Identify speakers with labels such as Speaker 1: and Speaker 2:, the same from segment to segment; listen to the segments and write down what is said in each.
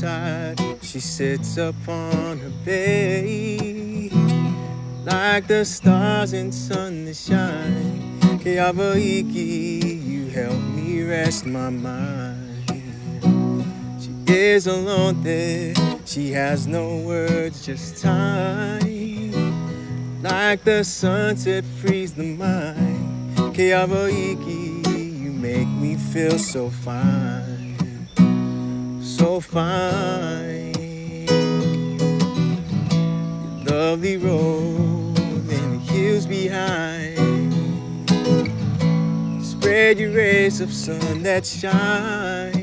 Speaker 1: side, she sits upon her bay. Like the stars and sun that shine, Keawaiki, you help me rest my mind. She is alone there, she has no words, just time. Like the sunset frees the mind, Keawaiki, you make me feel so fine, so fine. Your lovely road and the hills behind, spread your rays of sun that shine.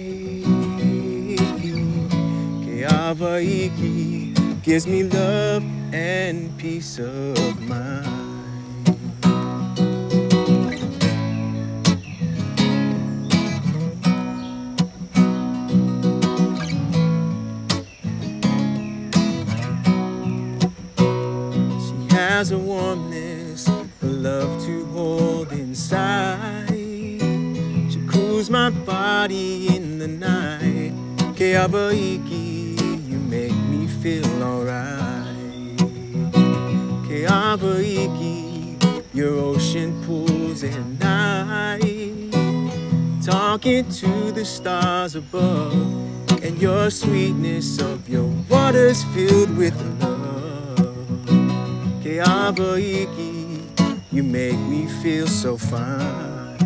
Speaker 1: Keawaiki gives me love and peace of mind. She has a warmness, a love to hold inside. She cools my body in the night. Keawaiki, you make me feel alright. Keawaiki, your ocean pools at night, talking to the stars above, and your sweetness of your waters filled with love. Keawaiki, you make me feel so fine.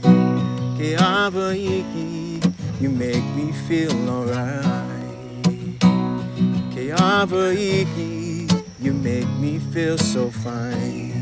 Speaker 1: Keawaiki, you make me feel alright. Keawaiki, you make me feel so fine.